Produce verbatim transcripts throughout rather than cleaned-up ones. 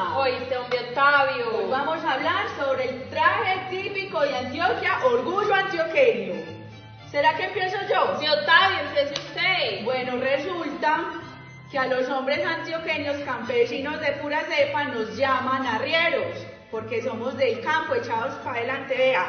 Juana. Oíste, hombre Octavio. Hoy vamos a hablar sobre el traje típico de Antioquia, orgullo antioqueño. ¿Será que empiezo yo? Sí, Octavio, empiece usted. Bueno, resulta que a los hombres antioqueños campesinos de pura cepa nos llaman arrieros, porque somos del campo, echados para adelante, vea.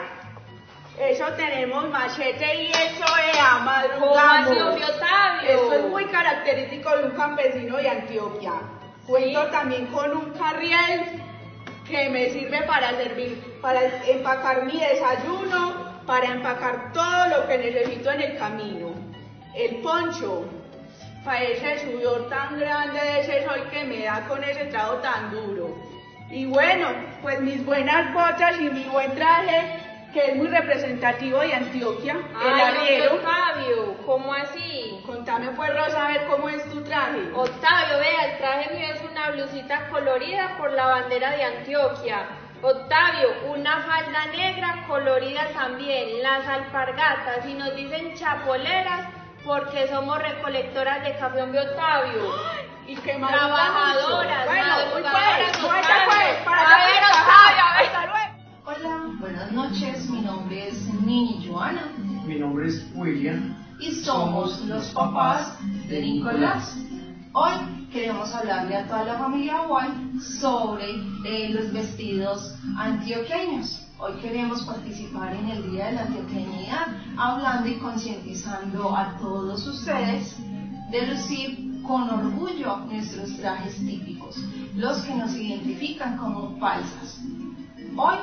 Eso tenemos machete y eso, vea, madrugamos. ¿Cómo así, Octavio? Eso es muy característico de un campesino de Antioquia. Cuento ¿Sí? también con un carriel que me sirve para servir, para empacar mi desayuno, para empacar todo lo que necesito en el camino. El poncho, para ese sudor tan grande de ese sol que me da con ese trabajo tan duro. Y bueno, pues mis buenas botas y mi buen traje, que es muy representativo de Antioquia, Ay, el arriero. Octavio, ¿cómo así? Contame pues, Rosa, a ver cómo es tu traje. Octavio, vea, el traje mío es una blusita colorida por la bandera de Antioquia. Octavio, una falda negra colorida también, las alpargatas, y nos dicen chapoleras porque somos recolectoras de café, hombre Octavio. ¡Ay! Y que trabajadoras, bueno, madrugadoras, muy pues, Octavio. Pues, para a ver, Octavio, a ver. Hasta luego. Hola, buenas noches, mi nombre es Nini Joana. Mi nombre es William. Y somos los papás de Nicolás. Hoy queremos hablarle a toda la familia White sobre eh, los vestidos antioqueños. Hoy queremos participar en el Día de la Antioqueñidad, hablando y concientizando a todos ustedes de lucir con orgullo nuestros trajes típicos, los que nos identifican como paisas. Hoy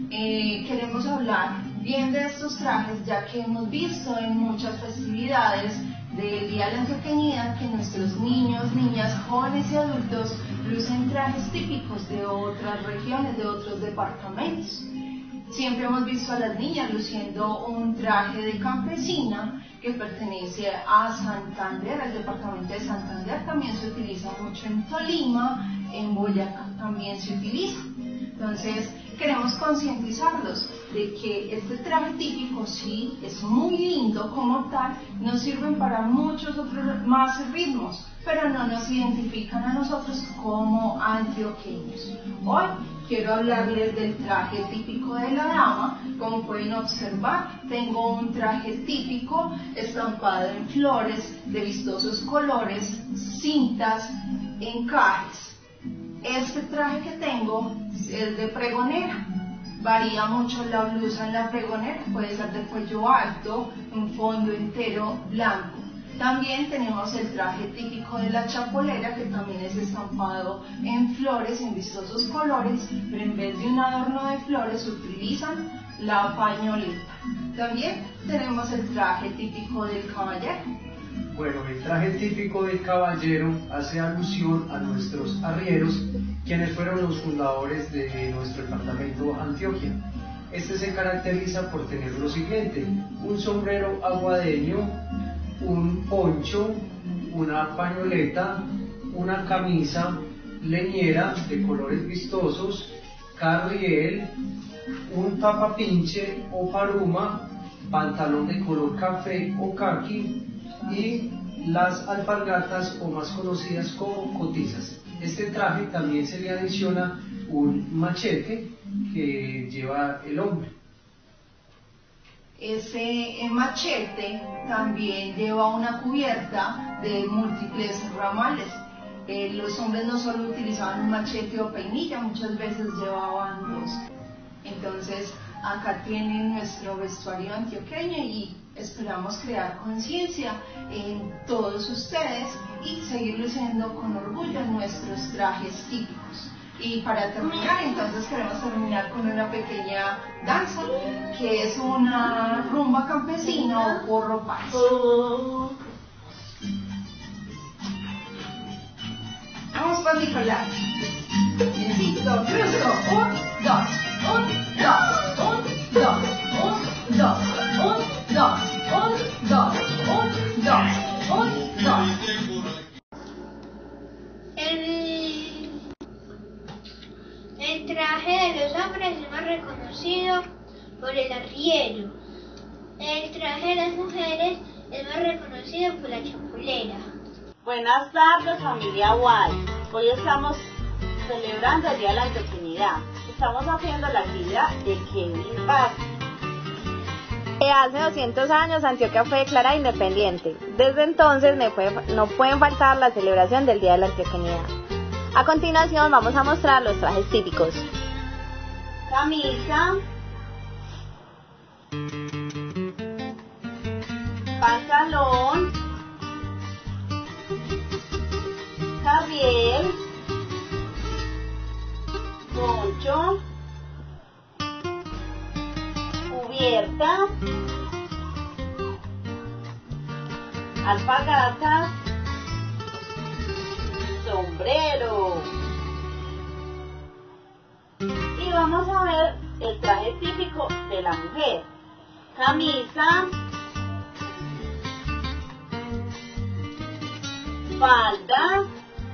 eh, queremos hablar bien de estos trajes, ya que hemos visto en muchas festividades del Día de la Antioqueñidad que nuestros niños, niñas, jóvenes y adultos lucen trajes típicos de otras regiones, de otros departamentos. Siempre hemos visto a las niñas luciendo un traje de campesina que pertenece a Santander, al departamento de Santander. También se utiliza mucho en Tolima, en Boyacá también se utiliza. Entonces, queremos concientizarlos de que este traje típico sí es muy lindo como tal, nos sirven para muchos otros más ritmos, pero no nos identifican a nosotros como antioqueños. Hoy quiero hablarles del traje típico de la dama. Como pueden observar, tengo un traje típico estampado en flores de vistosos colores, cintas, encajes. Este traje que tengo es de pregonera. Varía mucho la blusa en la pregonera, puede ser de cuello alto, un fondo entero blanco. También tenemos el traje típico de la chapolera, que también es estampado en flores, en vistosos colores, pero en vez de un adorno de flores utilizan la pañoleta. También tenemos el traje típico del caballero. Bueno, el traje típico del caballero hace alusión a nuestros arrieros, quienes fueron los fundadores de nuestro departamento Antioquia. Este se caracteriza por tener lo siguiente: un sombrero aguadeño, un poncho, una pañoleta, una camisa leñera de colores vistosos, carriel, un tapapinche o paruma, pantalón de color café o caqui y las alpargatas, o más conocidas como cotizas. Este traje también se le adiciona un machete que lleva el hombre. Ese machete también lleva una cubierta de múltiples ramales. Eh, los hombres no solo utilizaban un machete o peinilla, muchas veces llevaban dos. Entonces, acá tienen nuestro vestuario antioqueño y esperamos crear conciencia en todos ustedes y seguir luciendo con orgullo nuestros trajes típicos. Y para terminar, entonces queremos terminar con una pequeña danza, que es una rumba campesina o porro paisa. Vamos con Nicolás. Listo, cruzo. Un, dos, un, dos, un, dos, un, dos, un, dos, un, dos, un, dos, un, dos. El, el traje de los hombres es más reconocido por el arriero. El traje de las mujeres es más reconocido por la chapolera. Buenas tardes, familia White. Hoy estamos celebrando el Día de la Antioqueñidad. Estamos haciendo la actividad de Kevin Vázquez. Hace doscientos años Antioquia fue declarada independiente. Desde entonces me fue, no pueden faltar la celebración del Día de la Antioqueñidad. A continuación vamos a mostrar los trajes típicos. Camisa, pantalón, carriel, poncho, cubierta, alpargatas, sombrero. Y vamos a ver el traje típico de la mujer. Camisa, falda,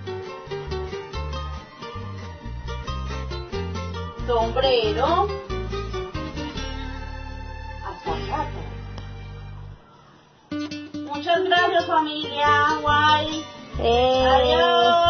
sombrero, alpargatas. Muchas gracias, familia. Guay. Eh. Adiós.